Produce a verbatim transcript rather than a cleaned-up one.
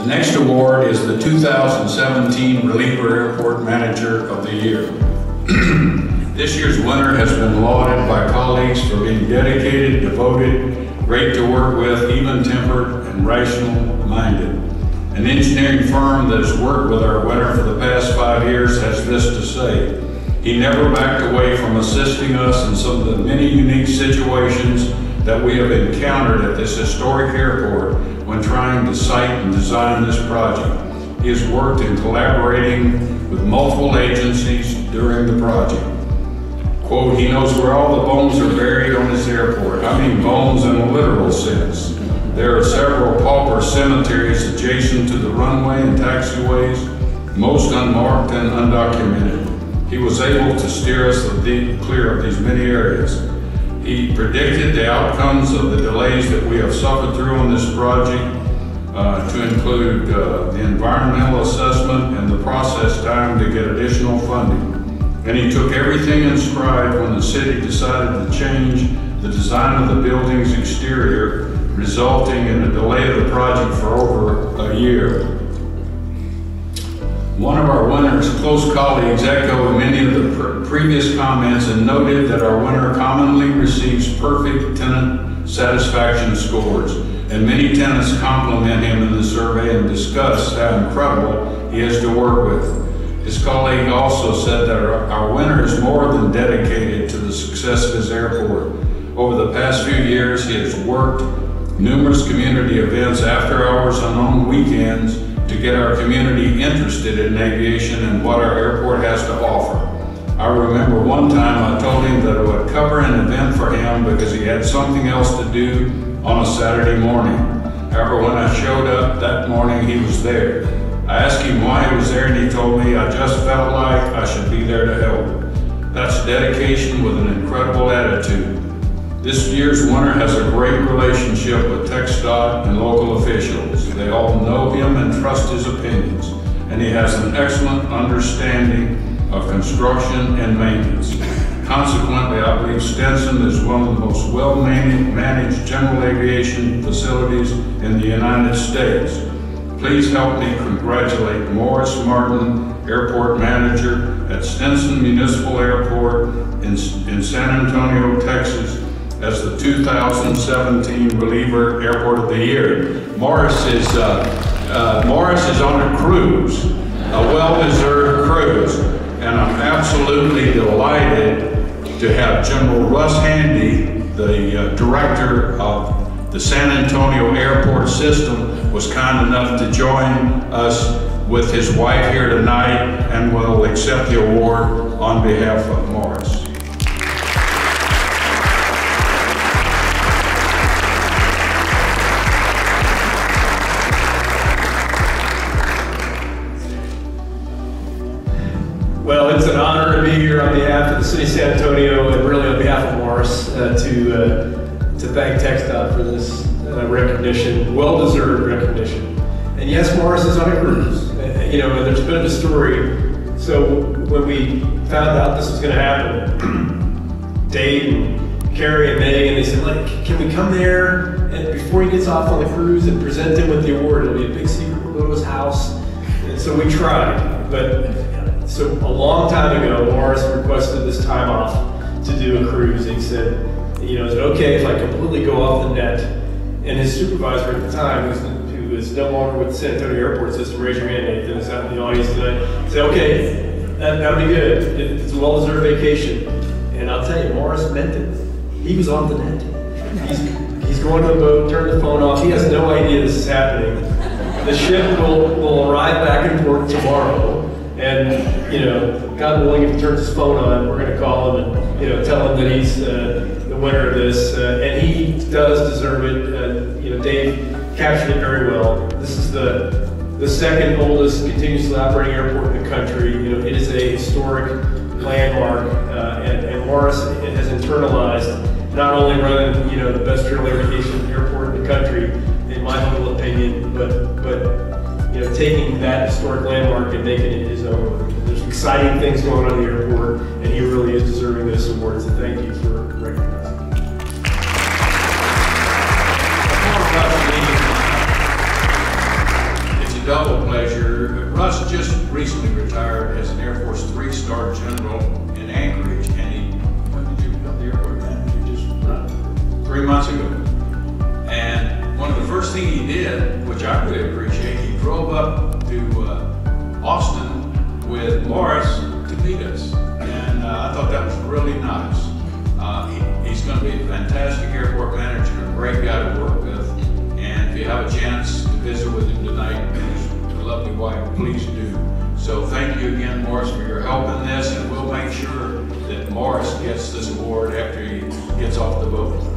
The next award is the two thousand seventeen Reliever Airport Manager of the Year. This year's winner has been lauded by colleagues for being dedicated, devoted, great to work with, even-tempered, and rational-minded. An engineering firm that has worked with our winner for the past five years has this to say: he never backed away from assisting us in some of the many unique situations that we have encountered at this historic airport when trying to site and design this project. He has worked in collaborating with multiple agencies during the project. Quote, he knows where all the bones are buried on this airport. I mean bones in a literal sense. There are several pauper cemeteries adjacent to the runway and taxiways, most unmarked and undocumented. He was able to steer us clear of these many areas. He predicted the outcomes of the delays that we have suffered through on this project, uh, to include uh, the environmental assessment and the process time to get additional funding. And he took everything in stride when the city decided to change the design of the building's exterior, resulting in a delay of the project for over a year. One of our winner's close colleagues echoed many of the pr previous comments and noted that our winner commonly receives perfect tenant satisfaction scores, and many tenants compliment him in the survey and discuss how incredible he is to work with. His colleague also said that our, our winner is more than dedicated to the success of his airport. Over the past few years, he has worked numerous community events after hours and on weekends to get our community interested in aviation and what our airport has to offer. I remember one time I told him that I would cover an event for him because he had something else to do on a Saturday morning. However, when I showed up that morning, he was there. I asked him why he was there, and he told me, I just felt like I should be there to help. That's dedication with an incredible attitude. This year's winner has a great relationship with TxDOT and local officials. They all know him and trust his opinions, and he has an excellent understanding of construction and maintenance. Consequently, I believe Stinson is one of the most well-managed general aviation facilities in the United States. Please help me congratulate Morris Martin, Airport Manager at Stinson Municipal Airport in, in San Antonio, Texas, as the two thousand seventeen Reliever Airport of the Year. Morris is, uh, uh, Morris is on a cruise, a well-deserved cruise, and I'm absolutely delighted to have General Russ Handy, the uh, director of the San Antonio Airport System, was kind enough to join us with his wife here tonight and will accept the award on behalf of Morris. Well, it's an honor to be here on behalf of the City of San Antonio and really on behalf of Morris uh, to uh, to thank TxDOT for this uh, recognition, well-deserved recognition. And yes, Morris is on a cruise. Uh, you know, there's a bit of a story. So when we found out this was going to happen, Dave and Carrie and Megan, they said, like, can we come there and before he gets off on the cruise and present him with the award? It'll be a big secret. We'll go to his house. And so we tried, but. So a long time ago, Morris requested this time off to do a cruise. He said, you know, is it okay if I completely go off the net? And his supervisor at the time, who is no longer with the San Antonio Airport System, raise your hand, Nathan, is out in the audience tonight, said, okay, that, that'll be good. It's a well-deserved vacation. And I'll tell you, Morris meant it. He was on the net. He's, he's going to the boat, turn the phone off. He has no idea this is happening. The ship will, will arrive back in port tomorrow. And, you know, God willing, if he turns his phone on, we're going to call him and, you know, tell him that he's uh, the winner of this. Uh, and he does deserve it. Uh, you know, Dave captured it very well. This is the the second oldest continuously operating airport in the country. You know, it is a historic landmark. Uh, and, and Morris has internalized not only running, you know, the best general aviation airport in the country, in my humble opinion, but but you know, taking that historic landmark and making it his own. There's exciting things going on in the airport, and he really is deserving this award, so thank you for recognizing him. If you Russ just recently retired as an Air Force three-star general in Anchorage, and he, when did you become the airport manager? Just uh, three months ago. And one of the first things he did, which I really appreciate, he drove up to uh, Austin with Morris to meet us. And uh, I thought that was really nice. Uh, he, he's going to be a fantastic airport manager and a great guy to work with. And if you have a chance to visit with him tonight and his lovely wife, please do. So thank you again, Morris, for your help in this, and we'll make sure that Morris gets this award after he gets off the boat.